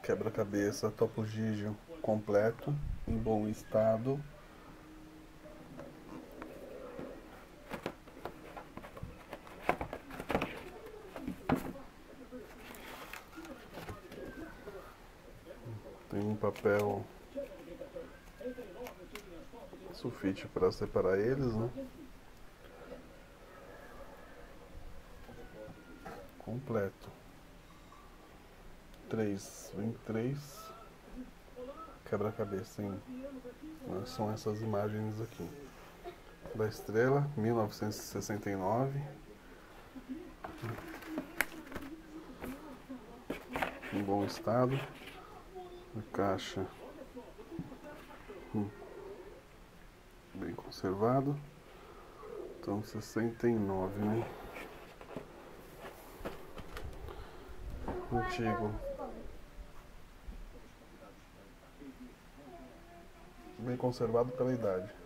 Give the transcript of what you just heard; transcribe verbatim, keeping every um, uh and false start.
Quebra-cabeça Topo Gigio completo, em bom estado. Tem um papel sulfite para separar eles, né? Completo. Três, vem três quebra-cabeça, hein? São essas imagens aqui. Da estrela, mil novecentos e sessenta e nove. Em bom estado. A caixa hum, bem conservado. Então sessenta e nove, né? Antigo. Bem conservado pela idade.